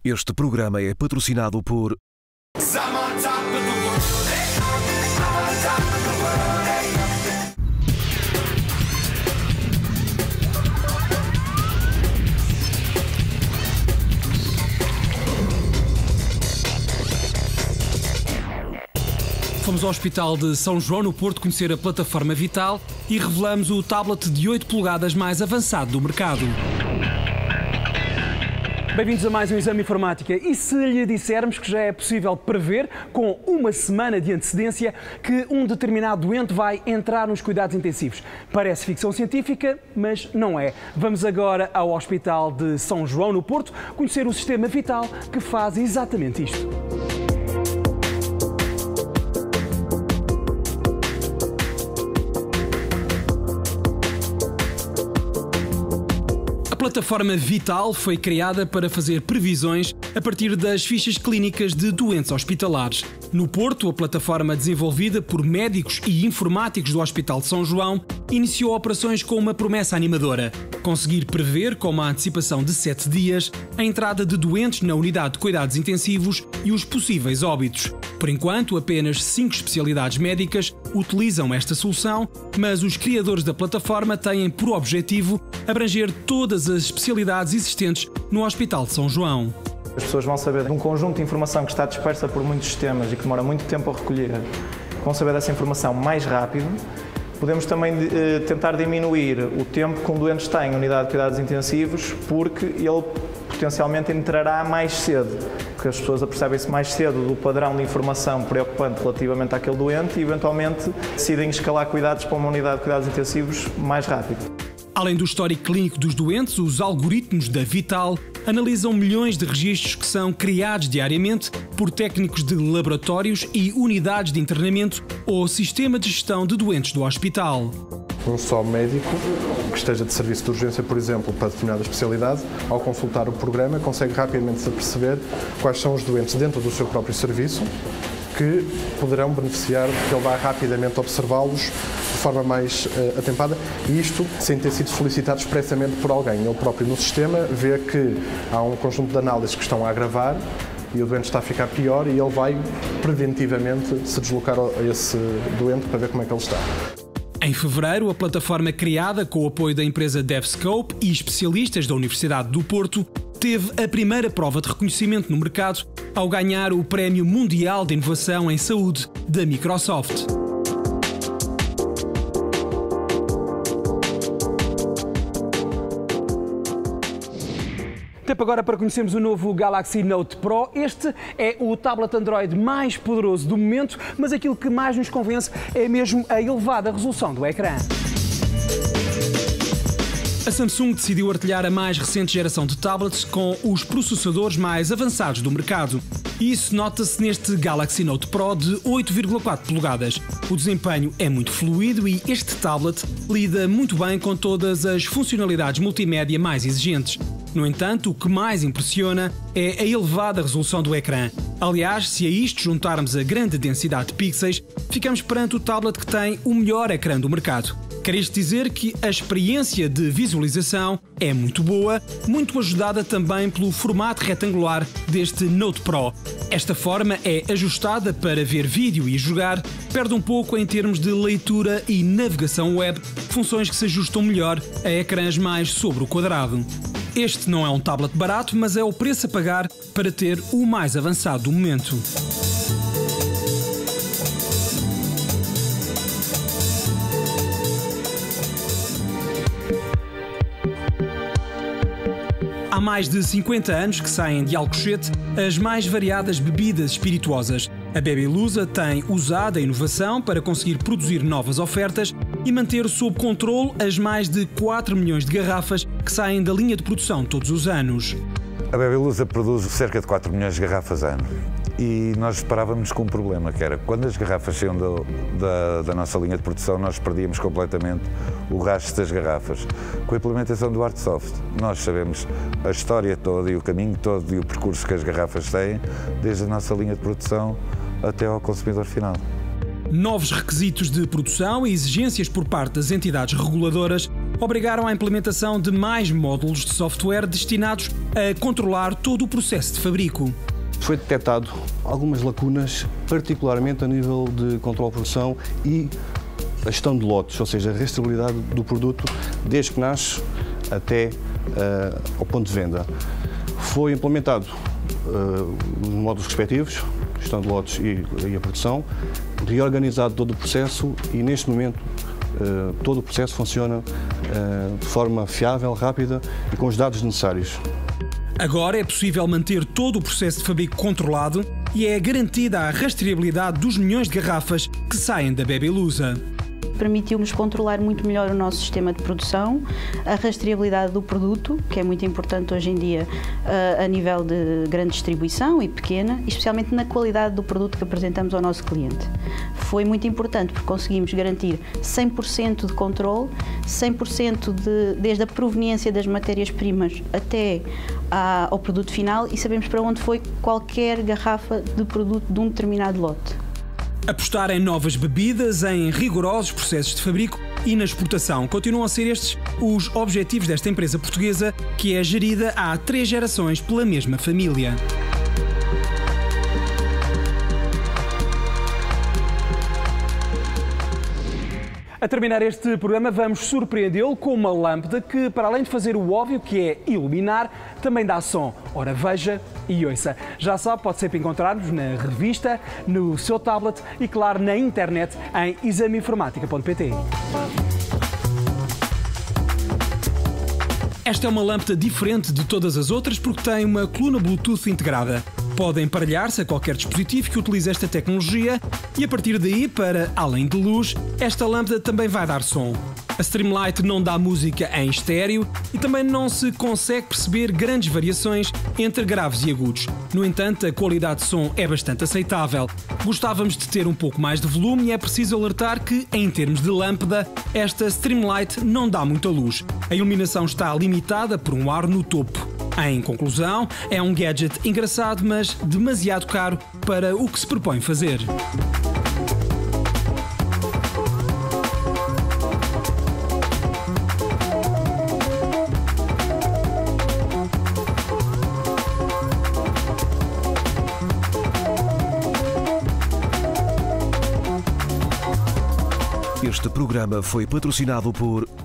Este programa é patrocinado por... Fomos ao Hospital de São João, no Porto, conhecer a plataforma Vital e revelamos o tablet de 8 polegadas mais avançado do mercado. Bem-vindos a mais um Exame Informática. E se lhe dissermos que já é possível prever, com uma semana de antecedência, que um determinado doente vai entrar nos cuidados intensivos? Parece ficção científica, mas não é. Vamos agora ao Hospital de São João, no Porto, conhecer o sistema Vital que faz exatamente isto. A plataforma Vital foi criada para fazer previsões a partir das fichas clínicas de doentes hospitalares. No Porto, a plataforma desenvolvida por médicos e informáticos do Hospital de São João iniciou operações com uma promessa animadora: conseguir prever, com uma antecipação de 7 dias, a entrada de doentes na unidade de cuidados intensivos e os possíveis óbitos. Por enquanto, apenas 5 especialidades médicas utilizam esta solução, mas os criadores da plataforma têm por objetivo abranger todas as especialidades existentes no Hospital de São João. As pessoas vão saber de um conjunto de informação que está dispersa por muitos sistemas e que demora muito tempo a recolher. Vão saber dessa informação mais rápido. Podemos também tentar diminuir o tempo que um doente está em unidade de cuidados intensivos, porque ele potencialmente entrará mais cedo, porque as pessoas apercebem-se mais cedo do padrão de informação preocupante relativamente àquele doente e, eventualmente, decidem escalar cuidados para uma unidade de cuidados intensivos mais rápido. Além do histórico clínico dos doentes, os algoritmos da Vital analisam milhões de registros que são criados diariamente por técnicos de laboratórios e unidades de internamento ou sistema de gestão de doentes do hospital. Um só médico que esteja de serviço de urgência, por exemplo, para determinada especialidade, ao consultar o programa, consegue rapidamente se aperceber quais são os doentes dentro do seu próprio serviço que poderão beneficiar de que ele vá rapidamente observá-los de forma mais atempada, e isto sem ter sido solicitado expressamente por alguém. Ele próprio no sistema vê que há um conjunto de análises que estão a agravar e o doente está a ficar pior, e ele vai preventivamente se deslocar a esse doente para ver como é que ele está. Em fevereiro, a plataforma, criada com o apoio da empresa DevScope e especialistas da Universidade do Porto, teve a primeira prova de reconhecimento no mercado ao ganhar o Prémio Mundial de Inovação em Saúde da Microsoft. Tempo agora para conhecermos o novo Galaxy Note Pro. Este é o tablet Android mais poderoso do momento, mas aquilo que mais nos convence é mesmo a elevada resolução do ecrã. A Samsung decidiu artilhar a mais recente geração de tablets com os processadores mais avançados do mercado. E isso nota-se neste Galaxy Note Pro de 8,4 polegadas. O desempenho é muito fluido e este tablet lida muito bem com todas as funcionalidades multimédia mais exigentes. No entanto, o que mais impressiona é a elevada resolução do ecrã. Aliás, se a isto juntarmos a grande densidade de pixels, ficamos perante o tablet que tem o melhor ecrã do mercado. Quer isto dizer que a experiência de visualização é muito boa, muito ajudada também pelo formato retangular deste Note Pro. Esta forma é ajustada para ver vídeo e jogar, perde um pouco em termos de leitura e navegação web, funções que se ajustam melhor a ecrãs mais sobre o quadrado. Este não é um tablet barato, mas é o preço a pagar para ter o mais avançado do momento. Há mais de 50 anos que saem de Alcochete as mais variadas bebidas espirituosas. A Bebilusa tem usado a inovação para conseguir produzir novas ofertas e manter sob controle as mais de 4 milhões de garrafas que saem da linha de produção todos os anos. A Bebilusa produz cerca de 4 milhões de garrafas ano. E nós deparávamos com um problema, que era quando as garrafas saíam da nossa linha de produção, nós perdíamos completamente o rastro das garrafas. Com a implementação do ArtSoft, nós sabemos a história toda e o caminho todo e o percurso que as garrafas têm, desde a nossa linha de produção até ao consumidor final. Novos requisitos de produção e exigências por parte das entidades reguladoras obrigaram à implementação de mais módulos de software destinados a controlar todo o processo de fabrico. Foi detectado algumas lacunas, particularmente a nível de controle de produção e a gestão de lotes, ou seja, a rastreabilidade do produto desde que nasce até ao ponto de venda. Foi implementado os módulos respectivos, gestão de lotes e a produção, reorganizado todo o processo e neste momento todo o processo funciona de forma fiável, rápida e com os dados necessários. Agora é possível manter todo o processo de fabrico controlado e é garantida a rastreabilidade dos milhões de garrafas que saem da Babylusa. Permitiu-nos controlar muito melhor o nosso sistema de produção, a rastreabilidade do produto, que é muito importante hoje em dia a nível de grande distribuição e pequena, especialmente na qualidade do produto que apresentamos ao nosso cliente. Foi muito importante porque conseguimos garantir 100% de controle, 100% desde a proveniência das matérias-primas até ao produto final e sabemos para onde foi qualquer garrafa de produto de um determinado lote. Apostar em novas bebidas, em rigorosos processos de fabrico e na exportação continuam a ser estes os objetivos desta empresa portuguesa, que é gerida há 3 gerações pela mesma família. A terminar este programa, vamos surpreendê-lo com uma lâmpada que, para além de fazer o óbvio, que é iluminar, também dá som. Ora, veja e ouça. Já sabe, pode sempre encontrar-nos na revista, no seu tablet e, claro, na internet em exameinformatica.pt. Esta é uma lâmpada diferente de todas as outras porque tem uma coluna Bluetooth integrada. Pode emparelhar-se a qualquer dispositivo que utilize esta tecnologia e a partir daí, para além de luz, esta lâmpada também vai dar som. A Streamlight não dá música em estéreo e também não se consegue perceber grandes variações entre graves e agudos. No entanto, a qualidade de som é bastante aceitável. Gostávamos de ter um pouco mais de volume e é preciso alertar que, em termos de lâmpada, esta Streamlight não dá muita luz. A iluminação está limitada por um aro no topo. Em conclusão, é um gadget engraçado, mas demasiado caro para o que se propõe fazer. Este programa foi patrocinado por